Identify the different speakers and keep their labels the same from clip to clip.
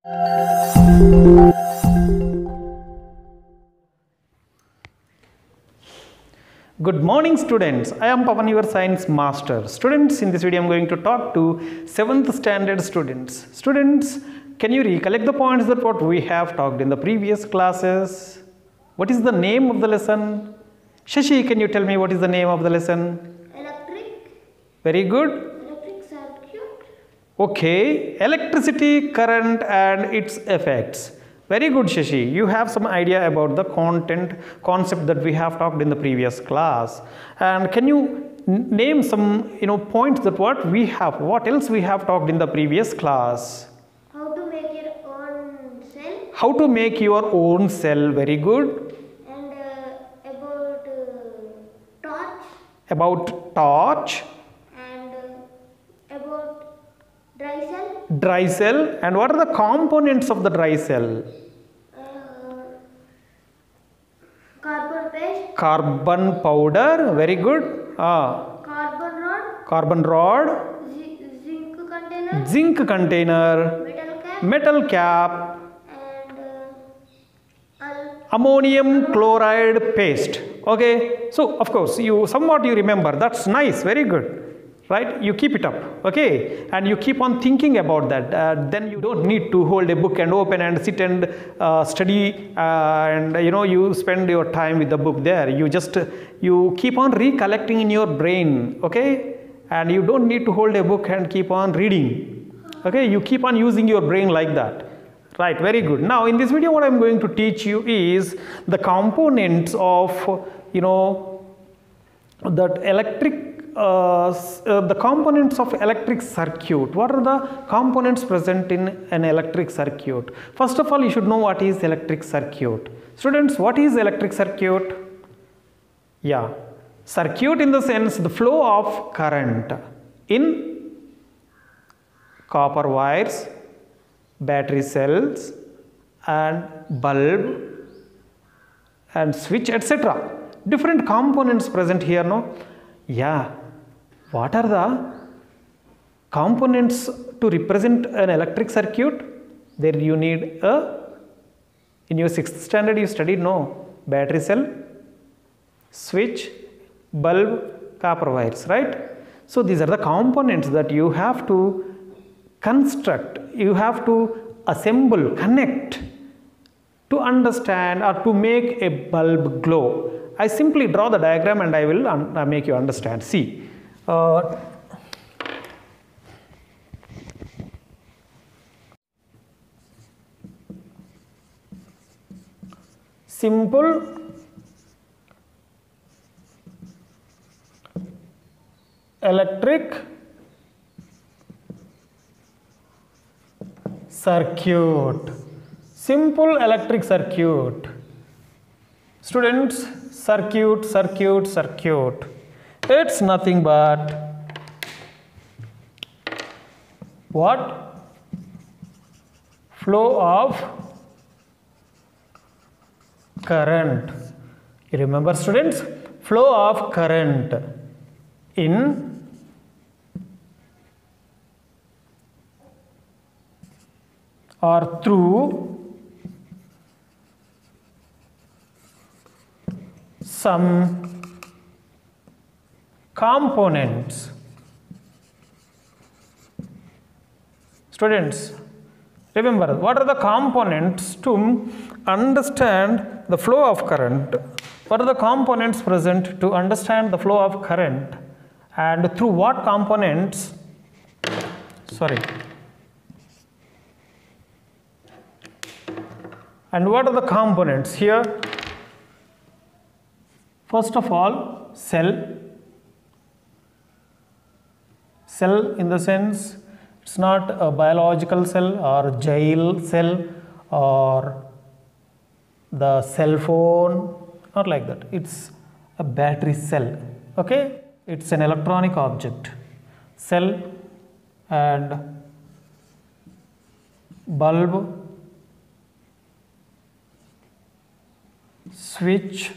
Speaker 1: Good morning students, I am Pavan, your science master. Students, in this video I am going to talk to 7th standard students. Students, can you recollect the points that what we have talked in the previous classes? What is the name of the lesson? Shashi, can you tell me what is the name of the lesson?
Speaker 2: Electric.
Speaker 1: Very good.
Speaker 2: Electric circuit.
Speaker 1: Okay, electricity, current and its effects. Very good, Shashi. You have some idea about the concept that we have talked in the previous class. And can you name some points that what else we have talked in the previous class?
Speaker 2: How to make your own cell.
Speaker 1: How to make your own cell. Very good.
Speaker 2: And about torch.
Speaker 1: About torch.
Speaker 2: And about dry cell.
Speaker 1: Dry cell. And what are the components of the dry cell?
Speaker 2: Carbon paste.
Speaker 1: Carbon powder. Very good.
Speaker 2: Carbon rod.
Speaker 1: Carbon rod.
Speaker 2: Zinc container.
Speaker 1: Zinc container.
Speaker 2: Metal cap.
Speaker 1: Metal cap.
Speaker 2: And
Speaker 1: Ammonium chloride paste. Okay, so of course you remember. That's nice. Very good. Right, you keep it up, okay, and you keep on thinking about that. Then you don't need to hold a book and open and sit and study, and you spend your time with the book there. You keep on recollecting in your brain, okay, and you don't need to hold a book and keep on reading, okay. You keep on using your brain like that, right? Very good. Now in this video what I'm going to teach you is the components of that the components of electric circuit. What are the components present in an electric circuit? First of all, you should know what is electric circuit. Students, what is electric circuit? Yeah, circuit in the sense the flow of current in copper wires, battery cells and bulb and switch, etc. Different components present here, no? Yeah. What are the components to represent an electric circuit? There you need in your 6th standard you studied, no? Battery cell, switch, bulb, copper wires, right? So these are the components that you have to construct, you have to assemble, connect to understand or to make a bulb glow. I simply draw the diagram and I will make you understand. See. Simple electric circuit. Simple electric circuit. Students, circuit. It's nothing but what? Flow of current. You remember, students? Flow of current in or through some components. Students, remember, what are the components to understand the flow of current? What are the components present to understand the flow of current, and through what components? And what are the components here? First of all, cell. Cell in the sense it's not a biological cell or jail cell or the cell phone, not like that. It's a battery cell, okay? It's an electronic object. Cell and bulb, switch,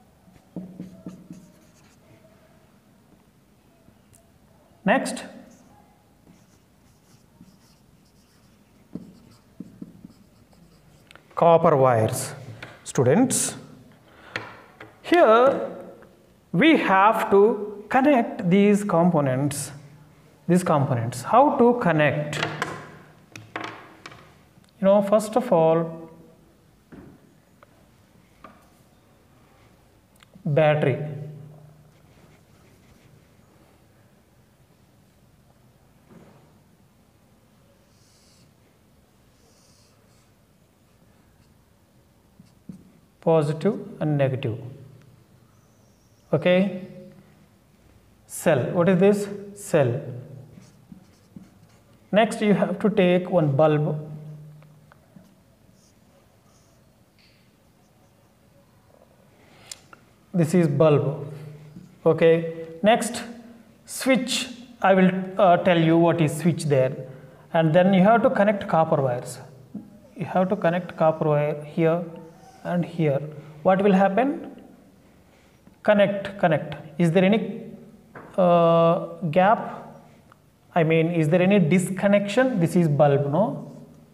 Speaker 1: next copper wires. Students, here we have to connect these components. How to connect? First of all, battery. Positive and negative. Okay. Cell. What is this? Cell. Next, you have to take one bulb. This is bulb. Okay. Next, switch. I will tell you what is switch there. And then you have to connect copper wires. You have to connect copper wire here and here. What will happen? Connect. Is there any gap? I mean, is there any disconnection? This is bulb, no?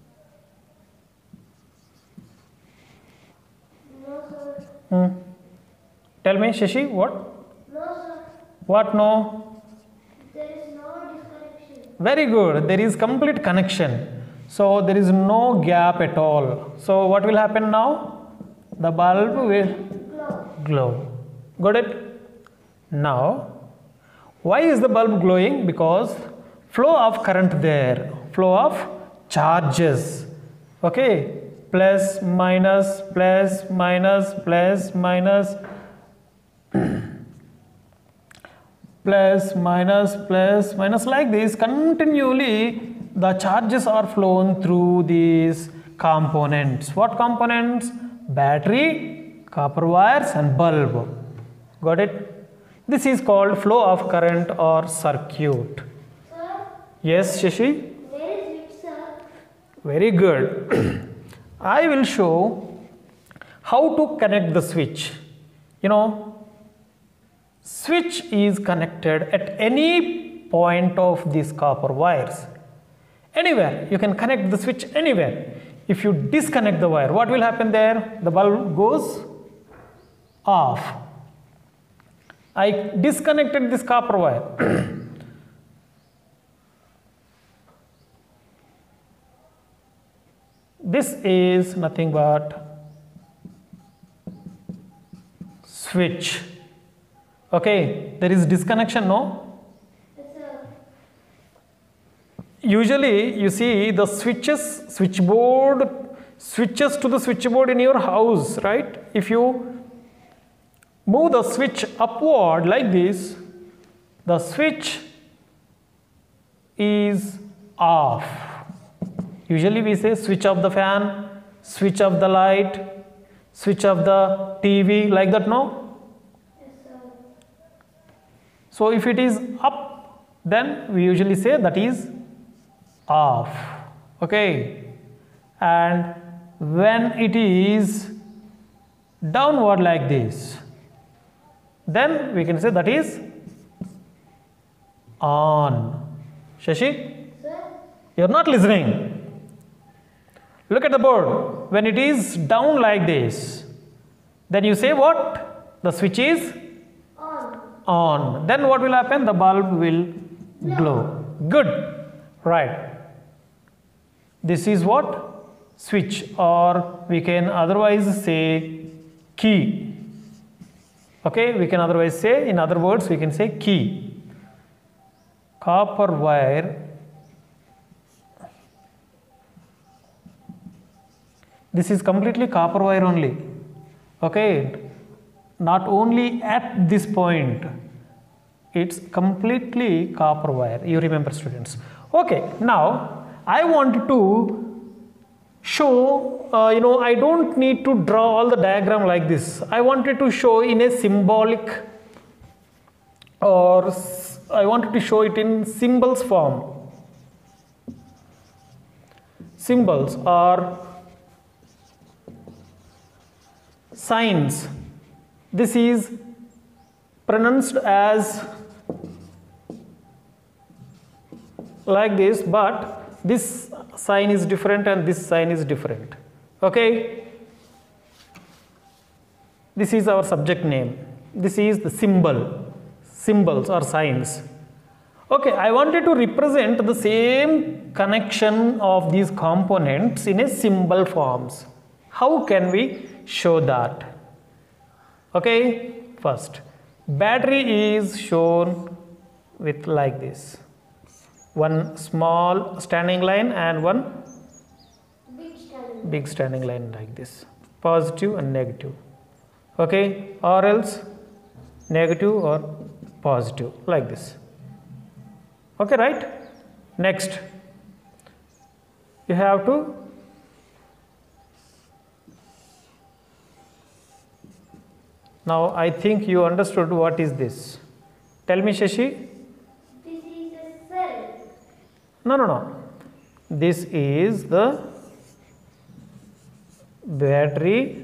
Speaker 2: No, sir.
Speaker 1: Tell me, Shashi, what?
Speaker 2: No, sir.
Speaker 1: What, no?
Speaker 2: There is no disconnection.
Speaker 1: Very good. There is complete connection. So, there is no gap at all. So, what will happen now? The bulb will glow. Got it? Now, why is the bulb glowing? Because flow of current there, flow of charges. Okay, plus, minus, plus, minus, plus, minus, plus, minus, plus, minus, like this. Continually, the charges are flown through these components. What components? Battery, copper wires and bulb. Got it? This is called flow of current or circuit.
Speaker 2: Sir,
Speaker 1: Yes, Shashi?
Speaker 2: where is it, sir?
Speaker 1: Very good. I will show how to connect the switch. Switch is connected at any point of these copper wires. Anywhere, you can connect the switch anywhere. If you disconnect the wire, what will happen there? The bulb goes off. I disconnected this copper wire. This is nothing but switch. Okay, there is disconnection, no?
Speaker 2: Yes, sir.
Speaker 1: Usually you see the switches to the switchboard in your house, right? If you move the switch upward like this, the switch is off. Usually we say switch off the fan, switch off the light, switch off the TV, like that, no?
Speaker 2: Yes, sir.
Speaker 1: So if it is up, then we usually say that is off. Okay. And when it is downward like this, then we can say that is on. Shashi,
Speaker 2: Sir,
Speaker 1: you are not listening. Look at the board. When it is down like this, then you say what? The switch is on. Then what will happen? The bulb will glow. Good. Right. This is what? Switch, or we can otherwise say key. Okay, we can otherwise say, in other words, we can say key. Copper wire. This is completely copper wire only. Okay, not only at this point, it's completely copper wire. You remember, students. Okay, now I want to show, I don't need to draw all the diagram like this. I wanted to show in a symbolic, or I wanted to show it in symbols form. Symbols are signs. This is pronounced as like this, but this sign is different and this sign is different. Okay, this is our subject name. This is the symbols or signs. Okay, I wanted to represent the same connection of these components in a symbol forms. How can we show that? Okay, first, battery is shown with like this. One small standing line and one big standing line like this. Positive and negative. Okay, or else negative or positive like this. Okay, right? Next, you have to now I think you understood what is this. Tell me, Shashi.
Speaker 2: This is a cell.
Speaker 1: No. This is the battery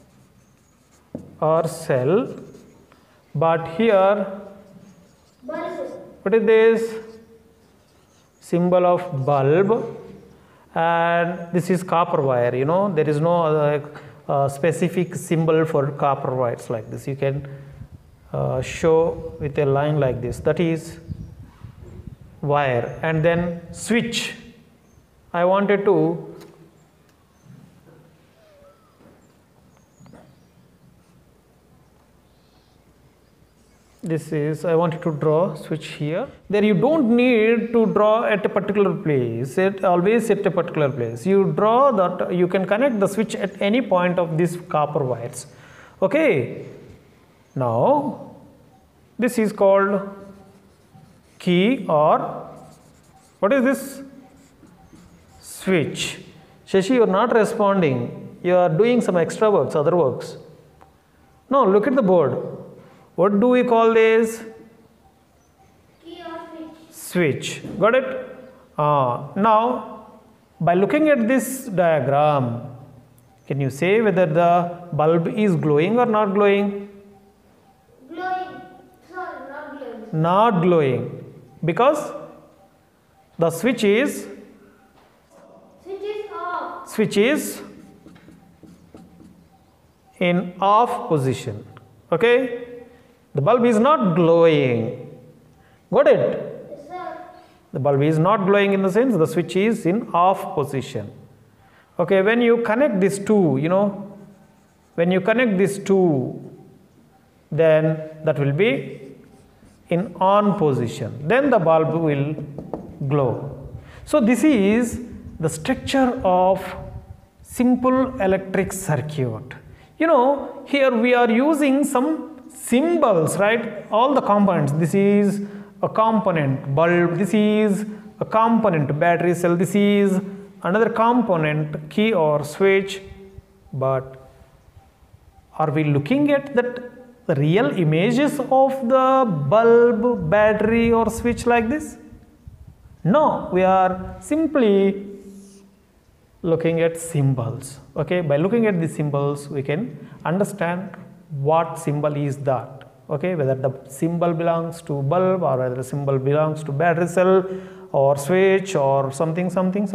Speaker 1: or cell, but here
Speaker 2: Bulb.
Speaker 1: what is this? Symbol of bulb, and this is copper wire. You know, there is no other specific symbol for copper wires like this. You can show with a line like this. That is wire. And then switch. I wanted to I wanted to draw switch here. There you don't need to draw at a particular place. It always at a particular place. You draw that, you can connect the switch at any point of these copper wires. Okay. Now this is called key, or what is this? Switch. Shashi, you are not responding. You are doing some extra works, other works. No, look at the board. What do we call this?
Speaker 2: Key or
Speaker 1: Switch.
Speaker 2: switch.
Speaker 1: Got it? Now, by looking at this diagram, can you say whether the bulb is glowing or not glowing?
Speaker 2: Glowing. Sorry, not glowing.
Speaker 1: Not glowing. Because the switch is in off position. Okay? The bulb is not glowing. Got it?
Speaker 2: Yes, sir.
Speaker 1: The bulb is not glowing in the sense the switch is in off position. Okay, when you connect these two, you know, when you connect these two, then that will be in on position. Then the bulb will glow. So this is the structure of simple electric circuit. You know, here we are using some symbols, right? All the components. This is a component bulb, this is a component battery cell, this is another component key or switch. But are we looking at that the real images of the bulb, battery or switch like this? No, we are simply looking at symbols. Okay, by looking at the symbols we can understand what symbol is that. Okay, whether the symbol belongs to bulb or whether the symbol belongs to battery cell or switch or something.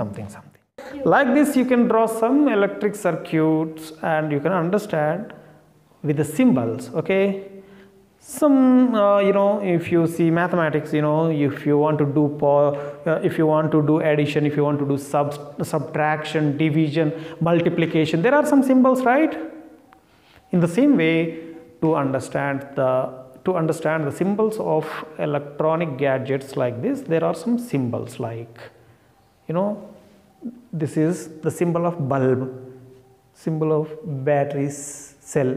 Speaker 1: Like this you can draw some electric circuits and you can understand with the symbols. Okay, some you know, if you see mathematics, you know, if you want to do addition, if you want to do subtraction, division, multiplication, there are some symbols, right? In the same way, to understand the symbols of electronic gadgets like this, there are some symbols like, you know, this is the symbol of bulb, symbol of battery cell,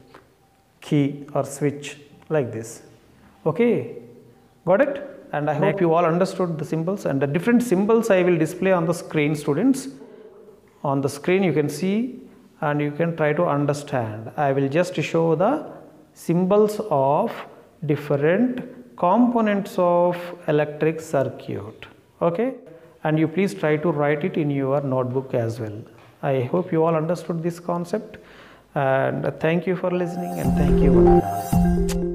Speaker 1: key or switch like this. Okay, got it? And I hope you all understood the symbols, and the different symbols I will display on the screen, students. On the screen you can see and you can try to understand. I will just show the symbols of different components of electric circuit. Okay, and you please try to write it in your notebook as well. I hope you all understood this concept, and thank you for listening, and thank you.